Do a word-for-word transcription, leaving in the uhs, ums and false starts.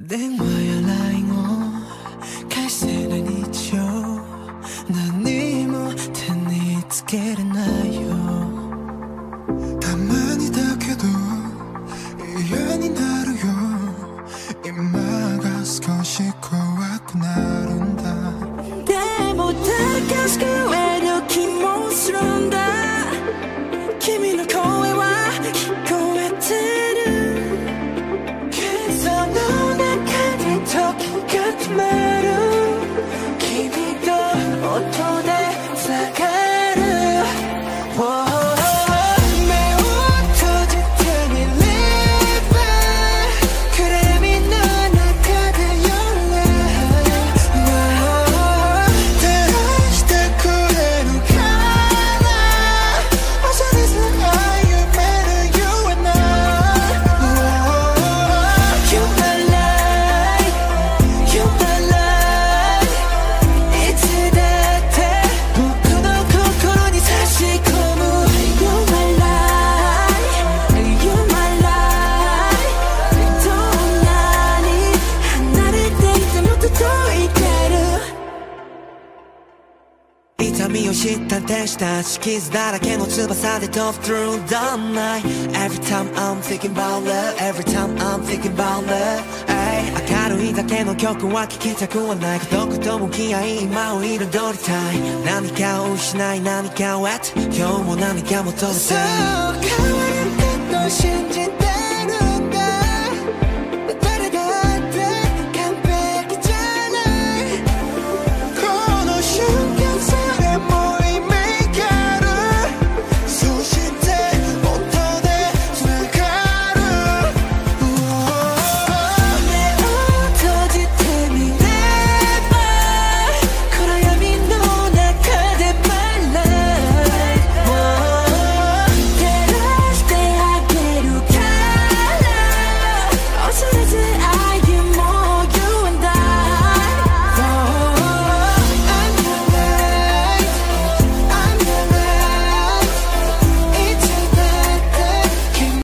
電話や ライン を返せない日常何も手につけれないよたまにだけど嫌になるよ今が少し怖くなるんだでも高しくえる気もするんだ君の声は聞こえてるその中で時が止まる君と音でつながる、oh痛みを知った天使たち傷だらけの翼で飛ぶ through the night Every time I'm thinking about love Every time I'm thinking about love ay 明るいだけの曲は聴きたくはない孤独と向き合い今を彩りたい何かを失い何かを得て今日も何か求めてそう変わることを信じて